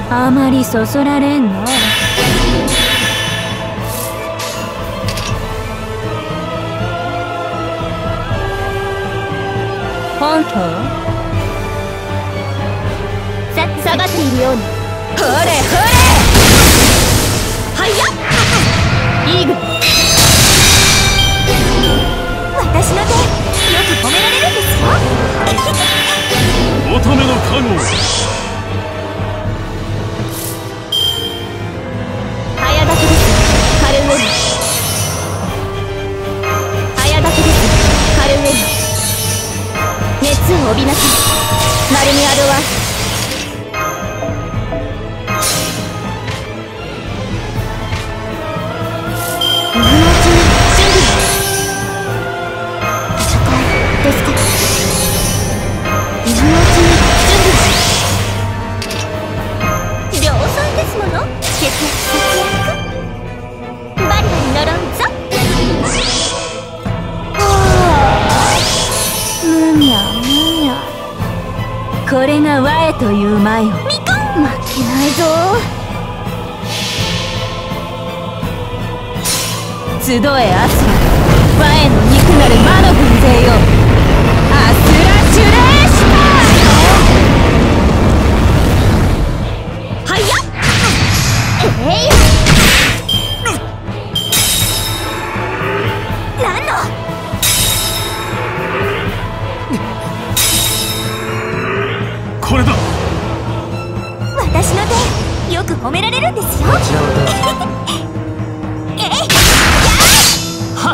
あまりそそられんの。本当？下がっているように。ほれほれ、はいやイーグル。私の手よく褒められるんですよ。 乙女の加護。 早立ちです、カルウェル。早立ちです、カルウェル。熱を帯びなさい、マルミアドワース。今のうちに準備を。戦いですか。今のうちに準備を。量産ですもの。節約。バリバリ呪うぞ。むにゃむにゃ。これが我という馬よ。みかん負けないぞ。集えアスラ、我の肉なる魔の軍勢よ。アスラシュレーシター。はいやへいなんの。 これだ。 私の手よく褒められるんですよ。 こちらははっ。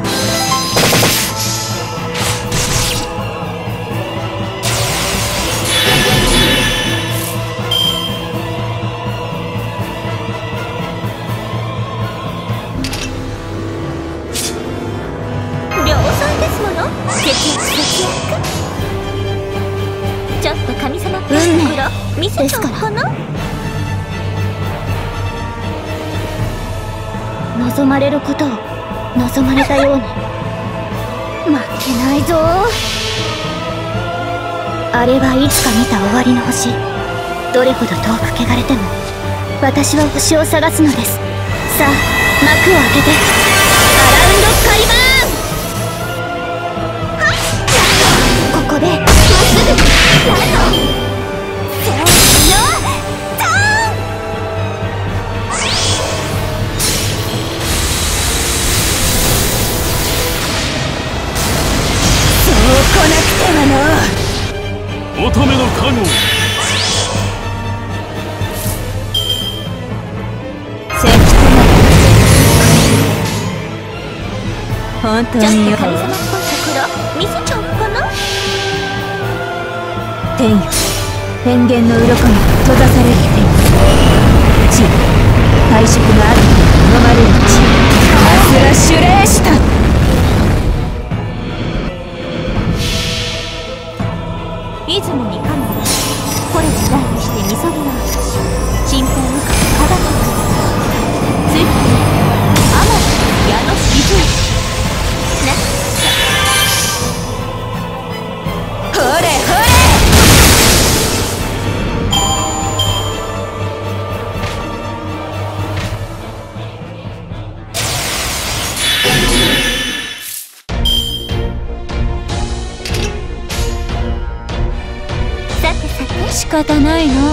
量産ですもの。節約。ちょっと神様っぽいところ見せちゃおうかな。望まれることを望まれたように。負けないぞ。あれはいつか見た終わりの星。どれほど遠く汚れても私は星を探すのです。さあ幕を開けてアラウンドスカイバーン。はっ、ここでまっすぐ。なんのせーのダーン。そう来なくてはの。 乙女の加護。 本当によ。ちょっと神様っぽいところ見せちゃおうかな。天よ、変幻の鱗に閉ざされる天。地よ、退職の悪に飲まれる地。アスラシュレーシタ。出雲に神がこれ時代にしてみそぎの私、神宝無価の肌とついに天地矢の四十ね。ほれほれ。仕方ないの。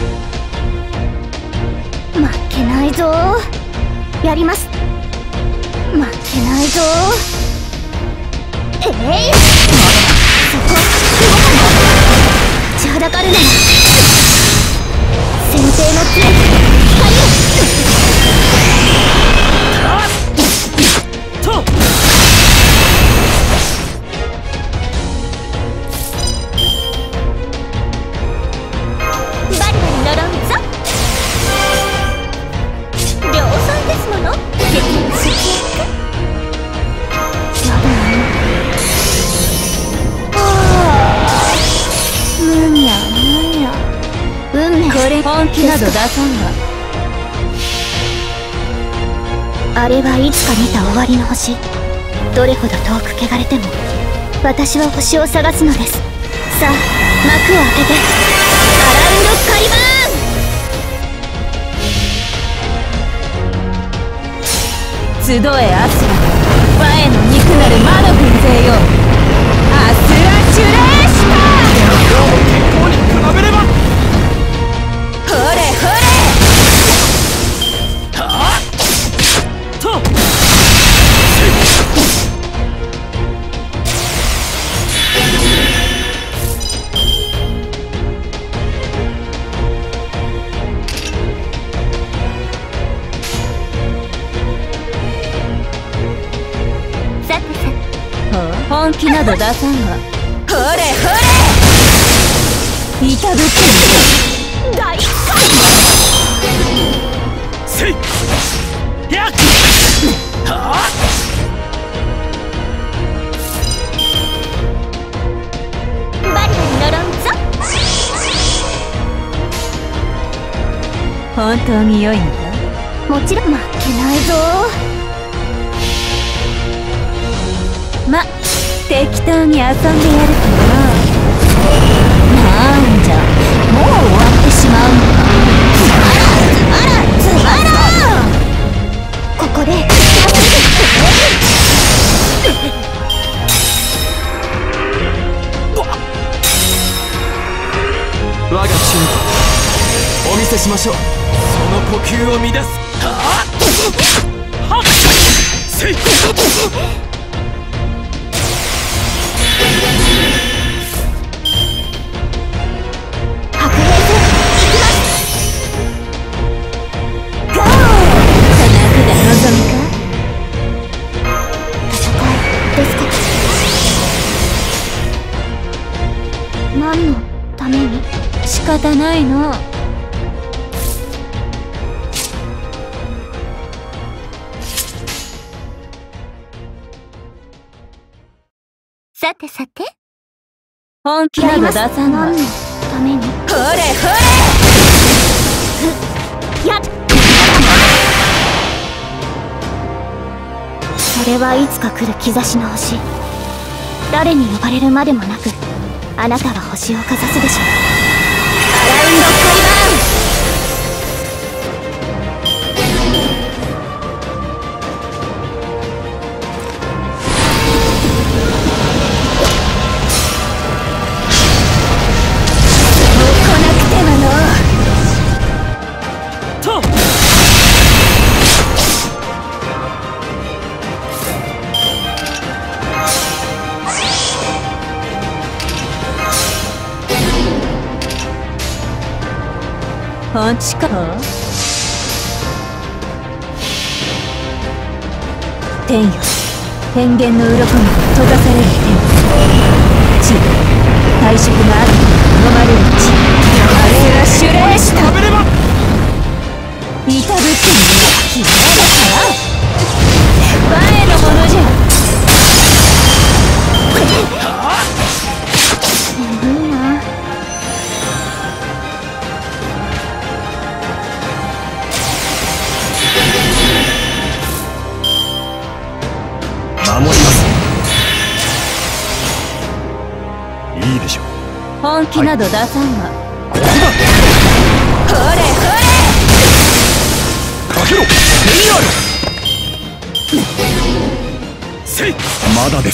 負けないぞ。やります。負けないぞ。そこ動かない。立ちはだかるなら先手の杖光を。本気など出さんわ。あれはいつか見た終わりの星。どれほど遠く汚れても私は星を探すのです。さあ幕を開けてアラウンドスカイバーン。 集えアスラ、我への肉なる魔の軍勢よ、アスラチュレーシター。 今日の健康に比べれば。 ほれほれ。 はっとさてさて、本気など出さんわ。ほれほれ。いたぶってみろ。大火せいやっはっバリバリ呪うぞ。本当に良いのか。もちろん負けないぞ。ま、適当に遊んでやるかな。なんじゃ、もう終わってしまうのか。つまらんここで我が忠義お見せしましょう。その呼吸を乱す。はっはっせい白兵戦行きます。ゴー。科学が望みか。戦いですか。何のために。仕方ないの。さてさて、本気など出さんわ。何のために。ほれほれ。やっ。それはいつか来る兆しの星。誰に呼ばれるまでもなく、あなたが星をかざすでしょう。アラウンドカリバーン。本地か。天よ、天元の鱗に閉ざされる天。地、退職がある飲まれる地。あれがシュレーシタ。いたぶってみろ。ひどいかな。前のものじゃ。眠いな。 守ります。いいでしょう。 本気など出さんわ。 ここだ。 ほれほれ。 かけろベニアル。せいまだです。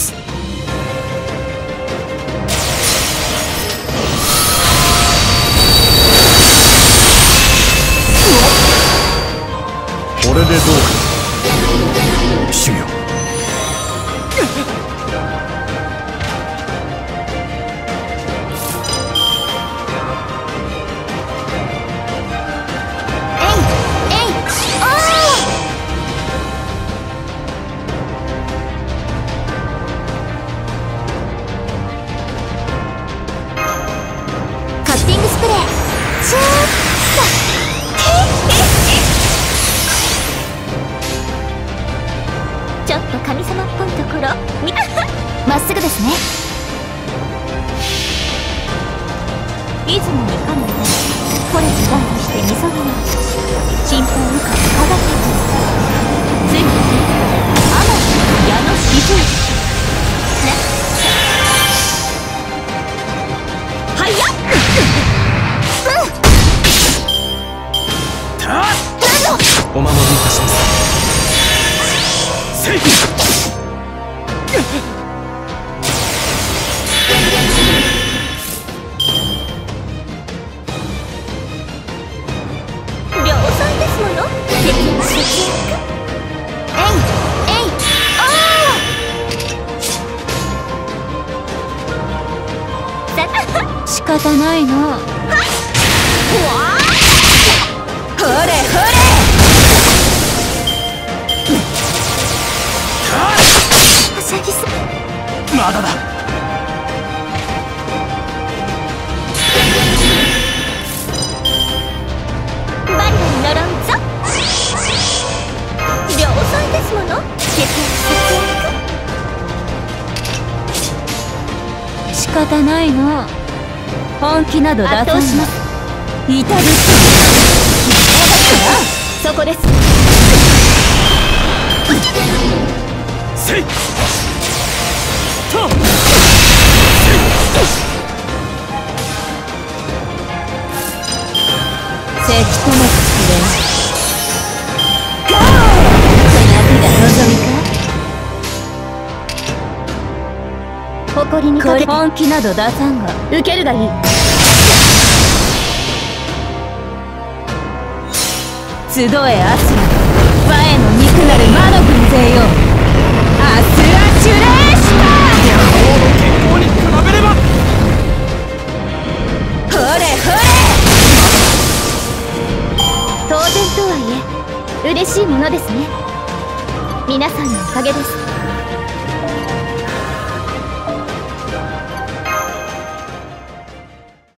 これでどうか。修行ちょっと神様っぽいところまっすぐですね。出雲に神のこれ時代としてみそぎの心配深くかがってくる。ついに天の矢の四十ね。はやっ。 お守りいたします。 せい。 量産ですもの。敵の節約。えいえい、ああ。仕方ないな。はっ、ほれほれ。はしゃぎす。 まだだ。 バリバリ呪うぞ。量産ですもの。節約。仕方ないな。本気など出さんな。至るってそこです。 せい。と。 せきともくれ。ゴー。夏が望みか。誇りにかけて本気など出さんが受けるがいい。集えアスラ、我の肉なる魔の軍勢よ。アスラチュレーシ野郎の健康に比べれば。 ター。ほれほれ。当然とはいえ嬉しいものですね。皆さんのおかげです。